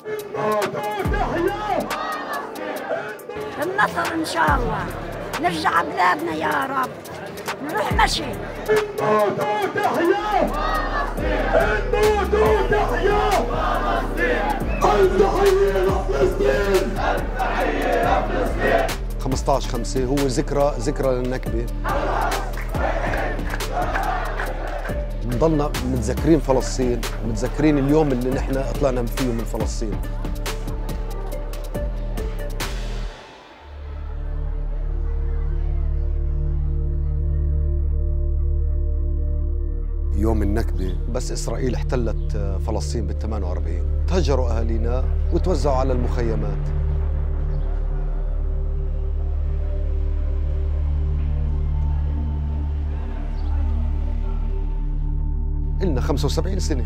النصر ان شاء الله، نرجع بلادنا يا رب، نروح مشي. نموت وتحيا نموت وتحيا التحية لفلسطين، التحية لفلسطين. 15/5 هو ذكرى للنكبة. نضلنا متذكرين فلسطين، متذكرين اليوم اللي نحن طلعنا فيه من فلسطين. يوم النكبة بس إسرائيل احتلت فلسطين بال48 تهجروا أهالينا وتوزعوا على المخيمات. إلنا 75 سنة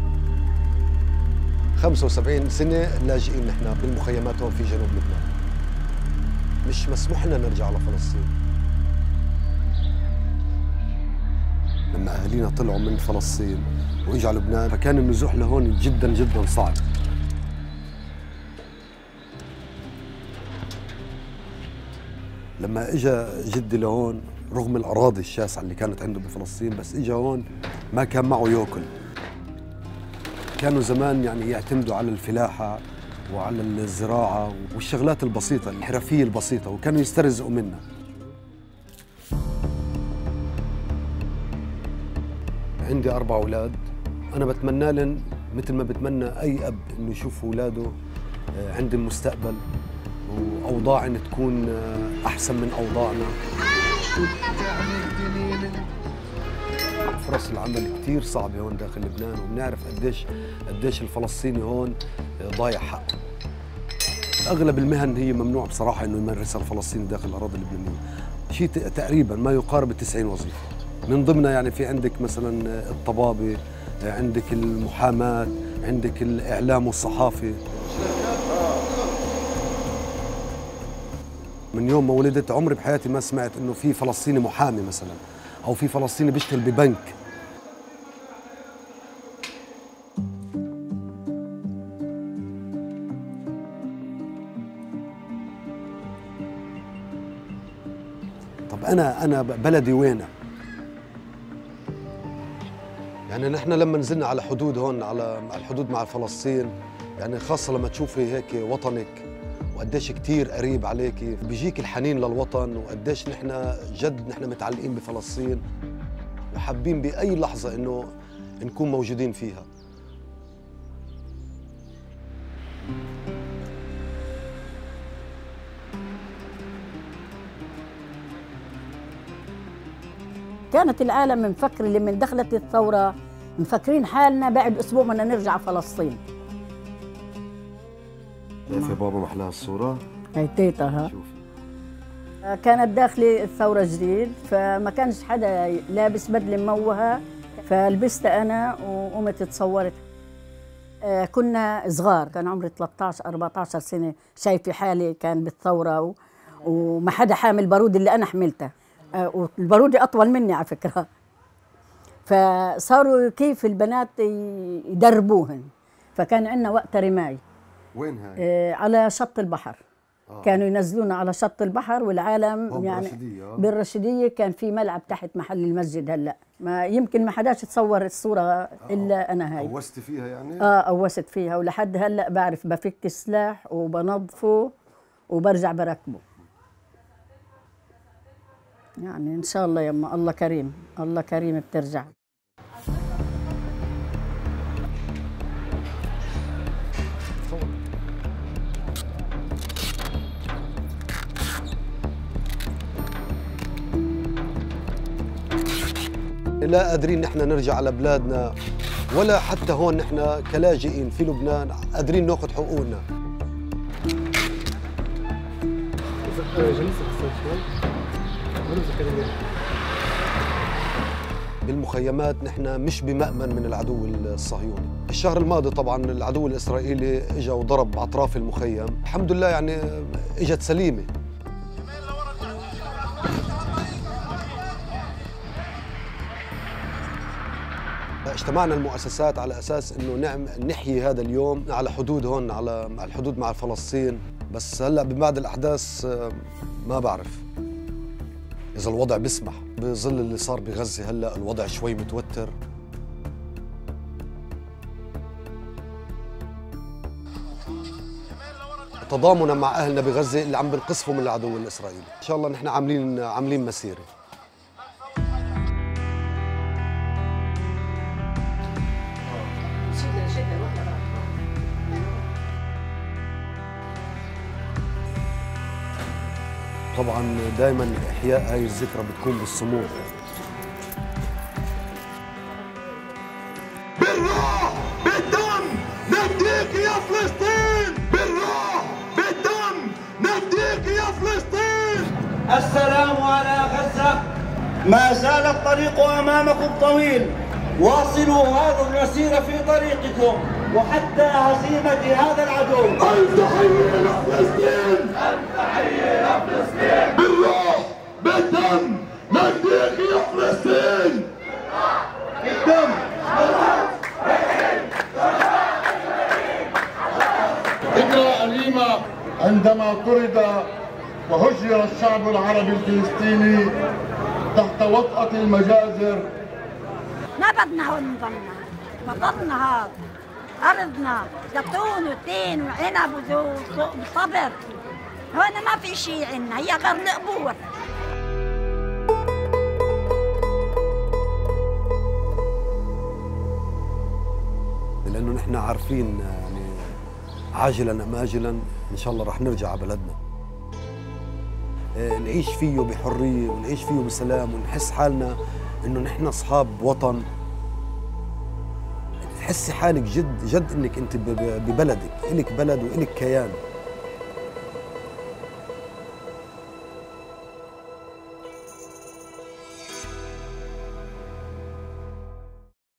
75 سنة لاجئين نحن بالمخيمات هون في جنوب لبنان. مش مسموح لنا نرجع على فلسطين. لما أهالينا طلعوا من فلسطين وإجوا على لبنان فكان النزوح لهون جدا جدا صعب. لما إجا جدي لهون رغم الأراضي الشاسعة اللي كانت عنده بفلسطين بس إجا هون ما كان معه يأكل. كانوا زمان يعني يعتمدوا على الفلاحة وعلى الزراعة والشغلات البسيطة الحرفية البسيطة وكانوا يسترزقوا منها. عندي 4 أولاد، أنا بتمنى لهم مثل ما بتمنى أي أب إنه يشوف أولاده عندهم مستقبل وأوضاعهم تكون أحسن من أوضاعنا. فرص العمل كثير صعبة هون داخل لبنان وبنعرف قديش الفلسطيني هون ضايع حقه. أغلب المهن هي ممنوع بصراحة إنه يمارسها الفلسطيني داخل الأراضي اللبنانية. شيء تقريبا ما يقارب 90 وظيفة. من ضمنها يعني في عندك مثلا الطبابة، عندك المحاماة، عندك الإعلام والصحافة. من يوم ما ولدت عمري بحياتي ما سمعت إنه في فلسطيني محامي مثلا أو في فلسطيني بيشتغل ببنك. طب أنا بلدي وينه؟ يعني نحن لما نزلنا على حدود هون على الحدود مع فلسطين يعني خاصة لما تشوفي هيك وطنك وقديش كتير قريب عليك بيجيك الحنين للوطن وقديش نحن جد نحن متعلقين بفلسطين وحابين بأي لحظة إنه نكون موجودين فيها. كانت العالم مفكر اللي من دخلت الثورة مفكرين حالنا بعد أسبوع بدنا نرجع فلسطين. شايفة بابا محلاها الصورة؟ هي تيتا ها. شوفي. كانت داخلي الثورة جديد فما كانش حدا لابس بدلة مموهة فلبستها أنا وقمت تصورت. كنا صغار كان عمري 13 14 سنة شايفة حالي كان بالثورة وما حدا حامل بارود اللي أنا حملته. والبارودي أطول مني على فكرة. فصاروا كيف البنات يدربوهن فكان عندنا وقت رماية. وين هاي؟ على شط البحر. كانوا ينزلونا على شط البحر والعالم يعني بالرشيدية كان في ملعب تحت محل المسجد. هلا ما يمكن ما حداش تصور الصورة إلا أنا هاي. قوست فيها يعني؟ قوست فيها ولحد هلا بعرف بفك السلاح وبنظفه وبرجع بركبه. يعني إن شاء الله يما الله كريم الله كريم بترجع. لا قادرين نحن نرجع على بلادنا ولا حتى هون نحن كلاجئين في لبنان قادرين ناخذ حقوقنا. بالمخيمات نحن مش بمأمن من العدو الصهيوني. الشهر الماضي طبعا العدو الإسرائيلي اجى وضرب أطراف المخيم، الحمد لله يعني اجت سليمة. اجتمعنا المؤسسات على اساس انه نحيي هذا اليوم على حدود هون، على الحدود مع فلسطين. بس هلا ببعد الاحداث ما بعرف اذا الوضع بيسمح، بظل اللي صار بغزه هلا الوضع شوي متوتر. تضامنا مع اهلنا بغزه اللي عم بنقصفوا من العدو الاسرائيلي. ان شاء الله نحن عاملين مسيره. طبعا دائما احياء هاي الذكرى بتكون بالصمود. بالروح بالدم نديك يا فلسطين، بالروح بالدم نديك يا فلسطين. السلام على غزة. ما زال الطريق أمامكم طويل، واصلوا هذه المسيرة في طريقكم وحتى هزيمة هذا العدو. ألف تحية لفلسطين، ألف تحية لفلسطين. بالروح بالدم نديك يا فلسطين، بالدم. ذكرى أليمة عندما طرد وهجر الشعب العربي الفلسطيني تحت وطأة المجازر. ما بدنا هون نضلنا، بطلنا هذا أرضنا زيتون وتين وعنب وصبر. هون ما في شيء عنا، هي غير القبور. لأنه نحن عارفين يعني عاجلا أم آجلا إن شاء الله رح نرجع على بلدنا، نعيش فيه بحرية ونعيش فيه بسلام ونحس حالنا إنه نحن أصحاب وطن. تحسي حالك جد إنك أنت ببلدك، إلك بلد وإلك كيان.